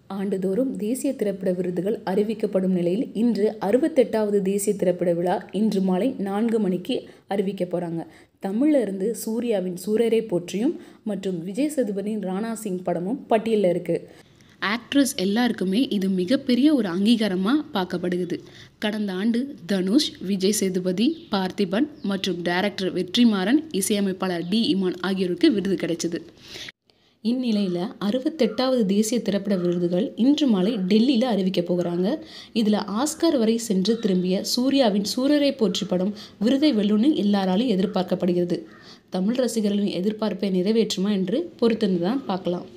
ஆண்டுதோறும் தேசிய திரைப்பட விருதுகள் அறிவிக்கப்படும் நிலையில் இன்று 68வது தேசிய திரைப்பட விழா இன்று மாலை 4 மணிக்கு அறிவிக்க போகிறாங்க. தமிழ்ல இருந்து சூர்யாவின் சூரரை போற்றியும் மற்றும் விஜய் சேதுபதியின் ராணா சிங் படமும் பட்டியலில் இருக்குது. ஆக்ட்ரஸ் எல்லாருக்குமே இது மிகப்பெரிய ஒரு அங்கீகாரமாக பார்க்கப்படுகிறது. கடந்த ஆண்டு தனுஷ், விஜய் சேதுபதி, பார்த்திபன் மற்றும் டைரக்டர் வெற்றிமாறன், இசையமைப்பாளர் டி. இமான் ஆகியோருக்கு விருது கிடைச்சது. இந்நிலையில் 68வது தேசிய திரைப்பட விருதுகள் இன்று மாலை டெல்லியில் அறிவிக்க போகிறாங்க. இதில் ஆஸ்கார் வரை சென்று திரும்பிய சூர்யாவின் சூரரை போற்றி படம் விருதை வெல்லும்னு எல்லாராலும் எதிர்பார்க்கப்படுகிறது. தமிழ் ரசிகர்களின் எதிர்பார்ப்பை நிறைவேற்றுமா என்று பொறுத்திருந்து தான் பார்க்கலாம்.